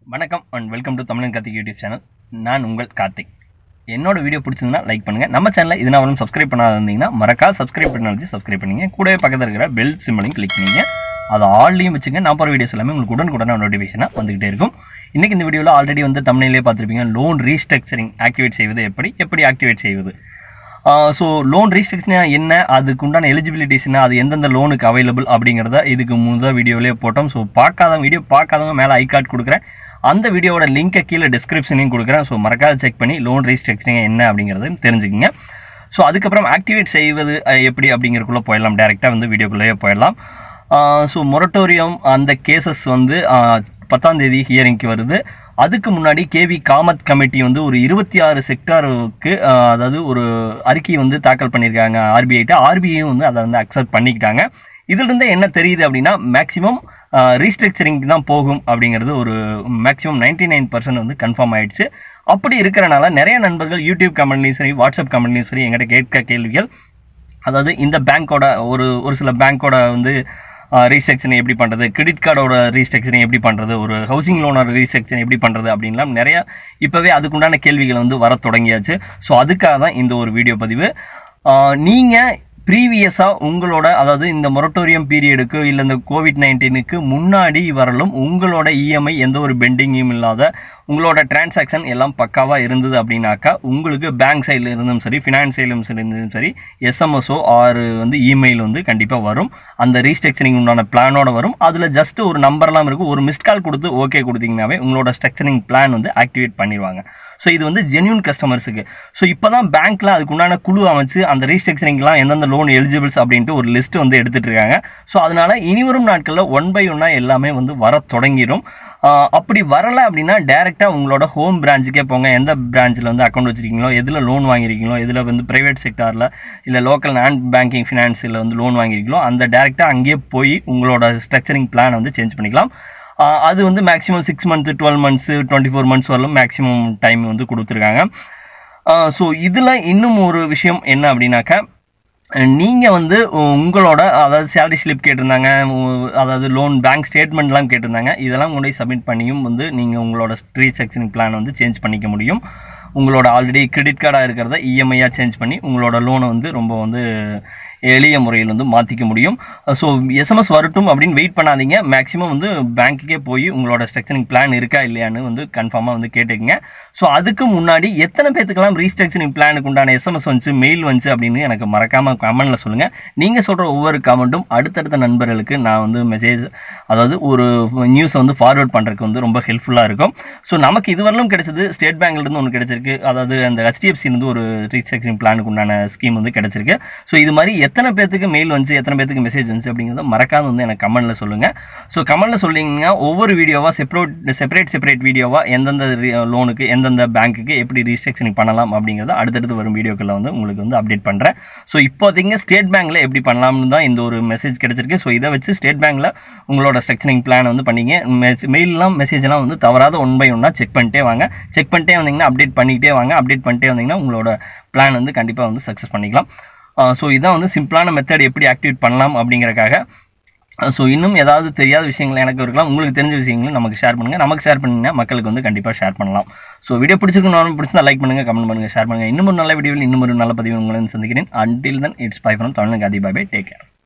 வணக்கம் and welcome to தமிழன் Karthik YouTube channel. நான் உங்கள் கார்த்திக். என்னோட வீடியோ பிடிச்சிருந்தா லைக் பண்ணுங்கள். நம்ம சேனலில் இதனால் வரும் சப்ஸ்கிரைப் பண்ணாத இருந்தீங்கன்னா மறக்காம சப்ஸ்கிரைப் பண்ணி சப்ஸ்கிரைப் பண்ணிங்க. கூடவே பக்கத்தில் இருக்கிற பெல் சிம்பளையும் கிளிக் பண்ணிங்க. அது ஆல்லையும் வச்சுங்க. நான் போகிற வீடியோஸ் எல்லாமே உங்களுக்கு உடனுக்குடனே நோட்டிஃபிகேஷனாக வந்துகிட்டே இருக்கும். இன்றைக்கி இந்த வீடியோவில் ஆல்ரெடி வந்து தமிழ்லேயே பார்த்துருப்பீங்க. லோன் ரீஸ்ட்ரக்சரிங் ஆக்டிவேட் செய்வது எப்படி ஆக்டிவேட் செய்வது. ஸோ லோன் ரீஸ்ட்ரக்சரிங் என்ன, அதுக்கு உண்டான எலிஜிபிலிட்டிஸ் என்ன, அது எந்தெந்த லோனுக்கு அவைலபிள் அப்படிங்கிறத இதுக்கு முதல் வீடியோவிலே போட்டோம். ஸோ பார்க்காதவங்க மேலே ஐ கார்டு கொடுக்குறேன். அந்த வீடியோவோட லிங்கை கீழே டிஸ்கிரிப்ஷனையும் கொடுக்குறேன். ஸோ மறக்காத செக் பண்ணி லோன் ரீஸ்ட்ரக்சரிங் என்ன அப்படிங்கிறத தெரிஞ்சுக்கிங்க. ஸோ அதுக்கப்புறம் ஆக்டிவேட் செய்வது எப்படி அப்படிங்கிறதுக்குள்ளே போயிடலாம். டேரெக்டாக வந்து வீடியோக்குள்ளேயே போயிடலாம். ஸோ மொரட்டோரியம் அந்த கேசஸ் வந்து 10ஆம் தேதி ஹியரிங்க்கு வருது. அதுக்கு முன்னாடி கேவி காமத் கமிட்டி வந்து ஒரு 26 செக்டாருக்கு அதாவது ஒரு அறிக்கை வந்து தாக்கல் பண்ணியிருக்காங்க ஆர்பிஐட்ட. ஆர்பிஐயும் வந்து அதை வந்து அக்செப்ட் பண்ணிக்கிட்டாங்க. இதிலிருந்து என்ன தெரியுது அப்படின்னா மேக்ஸிமம் ரீஸ்ட்ரக்சரிங் தான் போகும் அப்படிங்கிறது ஒரு மேக்ஸிமம் 99% வந்து கன்ஃபார்ம் ஆயிடுச்சு. அப்படி இருக்கிறனால நிறைய நண்பர்கள் யூடியூப் கமெண்ட்லையும் சரி வாட்ஸ்அப் கமெண்ட்லையும் சரி எங்கிட்ட கேட்க கேள்விகள், அதாவது இந்த பேங்க்கோட ஒரு சில பேங்க்கோட வந்து ரீஸ்ட்ரக்சரிங் எப்படி பண்ணுறது, கிரெடிட் கார்டோட ரீஸ்ட்ரக்சரிங் எப்படி பண்ணுறது, ஒரு ஹவுசிங் லோனோட ரீஸ்ட்ரக்சரிங் எப்படி பண்ணுறது அப்படின்லாம் நிறையா இப்போவே அதுக்குண்டான கேள்விகள் வந்து வர தொடங்கியாச்சு. ஸோ அதுக்காக தான் இந்த ஒரு வீடியோ பதிவு. நீங்கள் ப்ரீவியஸாக உங்களோட அதாவது இந்த மொரட்டோரியம் பீரியடுக்கு இல்லை இந்த COVID-19க்கு முன்னாடி வரலும் உங்களோட இஎம்ஐ எந்த ஒரு பெண்டிங்கும் இல்லாத உங்களோட டிரான்சாக்ஷன் எல்லாம் பக்காவாக இருந்தது அப்படின்னாக்கா உங்களுக்கு பேங்க் சைடில் இருந்தும் சரி ஃபினான்ஸ் சைடிலும் இருந்தும் சரி எஸ்எம்எஸ்ஓ ஆர் வந்து இமெயில் வந்து கண்டிப்பாக வரும். அந்த ரீஸ்ட்ரக்சரிங் உண்டான பிளானோட வரும். அதில் ஜஸ்ட் ஒரு நம்பர்லாம் இருக்கும். ஒரு மிஸ்ட் கால் கொடுத்து ஓகே கொடுத்தீங்கன்னாவே உங்களோட ஸ்ட்ரக்சரிங் பிளான் வந்து ஆக்டிவேட் பண்ணிடுவாங்க. ஸோ இது வந்து ஜென்யூன் கஸ்டமர்ஸுக்கு. ஸோ இப்போ தான் பேங்க்கில் அதுக்கு உண்டான குழு அமைச்சு அந்த ரீஸ்ட்ரக்சரிங்லாம் எந்தெந்த லோன் எலிஜிபிள்ஸ் அப்படின்ட்டு ஒரு லிஸ்ட் வந்து எடுத்துகிட்டு இருக்காங்க. ஸோ அதனால் இனிவரும் நாட்களில் 1 by 1 எல்லாமே வந்து வர தொடங்கிடும். அப்படி வரலை அப்படின்னா டேரெக்டாக உங்களோட ஹோம் பிரான்ச்சுக்கே போங்க. எந்த பிரான்ச்சில் வந்து அக்கௌண்ட் வச்சுருக்கீங்களோ, எதில் லோன் வாங்கியிருக்கீங்களோ, எதில் வந்து ப்ரைவேட் செக்டாரில் இல்லை லோக்கல் நான் பேங்கிங் ஃபினான்ஸில் வந்து லோன் வாங்கியிருக்கீங்களோ அந்த டேரெக்டாக அங்கேயே போய் உங்களோட ஸ்ட்ரக்சரிங் பிளான் வந்து சேஞ்ச் பண்ணிக்கலாம். அது வந்து மேக்ஸிமம் 6 months 12 months 24 months வரலும் மேக்ஸிமம் டைம் வந்து கொடுத்துருக்காங்க. ஸோ இதில் இன்னும் ஒரு விஷயம் என்ன அப்படின்னாக்கா, நீங்கள் வந்து உங்களோட அதாவது சேலரி ஸ்லிப் கேட்டிருந்தாங்க, அதாவது லோன் பேங்க் ஸ்டேட்மெண்ட்லாம் கேட்டிருந்தாங்க. இதெல்லாம் கொண்டு போய் சப்மிட் பண்ணியும் வந்து நீங்கள் உங்களோட ரீஸ்ட்ரக்சரிங் பிளான் வந்து சேஞ்ச் பண்ணிக்க முடியும். உங்களோட ஆல்ரெடி கிரெடிட் கார்டாக இருக்கிறத இஎம்ஐயாக சேஞ்ச் பண்ணி உங்களோட லோனை வந்து ரொம்ப வந்து எளிய முறையில் வந்து மாற்றிக்க முடியும். ஸோ எஸ்எம்எஸ் வரட்டும் அப்படின்னு வெயிட் பண்ணாதீங்க. மேக்ஸிமம் வந்து பேங்க்குக்கே போய் உங்களோட ஸ்ட்ரக்சரிங் பிளான் இருக்கா இல்லையான்னு வந்து கன்ஃபார்மாக வந்து கேட்டுக்கங்க. ஸோ அதுக்கு முன்னாடி எத்தனை பேத்துக்கெல்லாம் ரீஸ்ட்ரக்சரிங் பிளானுக்கு உண்டான எஸ்எம்எஸ் வந்துச்சு மெயில் வந்துச்சு அப்படின்னு எனக்கு மறக்காமல் கமெண்ட்டில் சொல்லுங்கள். நீங்கள் சொல்கிற ஒவ்வொரு கமெண்ட்டும் அடுத்தடுத்த நண்பர்களுக்கு நான் வந்து மெசேஜ் அதாவது ஒரு நியூஸை வந்து ஃபார்வர்ட் பண்ணுறதுக்கு வந்து ரொம்ப ஹெல்ப்ஃபுல்லாக இருக்கும். ஸோ நமக்கு இதுவரையிலும் கிடைச்சது ஸ்டேட் பேங்க்லேருந்து ஒன்று கிடைச்சிருக்கு. அதாவது அந்த HDFC ஒரு ரீஸ்ட்ரக்சரிங் பிளானுக்கு உண்டான ஸ்கீம் வந்து கிடைச்சிருக்கு. ஸோ இது மாதிரி எத்தனை பேத்துக்கு மெயில் வந்துச்சு, எத்தனை பேத்துக்கு மெசேஜ் வந்துச்சு அப்படிங்கிறத மறக்காம வந்து எனக்கு கமெண்ட்டில் சொல்லுங்கள். ஸோ கமெண்ட்டில் சொல்லிங்கன்னா ஒவ்வொரு வீடியோவாக செப்பரேட் வீடியோவாக எந்தெந்த லோனுக்கு எந்தெந்த பேங்க்குக்கு எப்படி ரீஸ்ட்ரக்சரிங் பண்ணலாம் அப்படிங்கிறத அடுத்தடுத்து வரும் வீடியோக்களில் வந்து உங்களுக்கு வந்து அப்டேட் பண்ணுறேன். ஸோ இப்போதைக்கு ஸ்டேட் பேங்க்கில் எப்படி பண்ணலாம்னு தான் இந்த ஒரு மெசேஜ் கிடைச்சிருக்கு. ஸோ இதை வச்சு ஸ்டேட் பேங்க்கில் உங்களோட ஸ்ட்ரக்சரிங் பிளான் வந்து பண்ணிங்க. மெயிலெலாம் மெசேஜெலாம் வந்து தவறாத 1 by 1 செக் பண்ணிட்டே வாங்க. செக் பண்ணிட்டே வந்தீங்கன்னா அப்டேட் பண்ணிகிட்டே வாங்க. அப்டேட் பண்ணிட்டே வந்தீங்கன்னா உங்களோட பிளான் வந்து கண்டிப்பாக வந்து சக்ஸஸ் பண்ணிக்கலாம். ஸோ இதான் வந்து சிம்பிளான மெத்தட் எப்படி ஆக்டிவேட் பண்ணலாம் அப்படிங்கிறக்காக. ஸோ இன்னும் ஏதாவது தெரியாத விஷயங்கள் எனக்கு இருக்கலாம், உங்களுக்கு தெரிஞ்ச விஷயங்களும் நமக்கு ஷேர் பண்ணுங்கள். நமக்கு ஷேர் பண்ணிங்கன்னா மக்களுக்கு வந்து கண்டிப்பாக ஷேர் பண்ணலாம். ஸோ வீடியோ பிடிச்சிருந்தா லைக் பண்ணுங்கள், கமெண்ட் பண்ணுங்கள், ஷேர் பண்ணுங்கள். இன்னும் ஒரு நல்ல வீடியோவில் இன்னும் ஒரு நல்ல பதிவு உங்களை சந்திக்கிறேன். Until then it's bye from Tamilan Karthik. Bye bye, take care.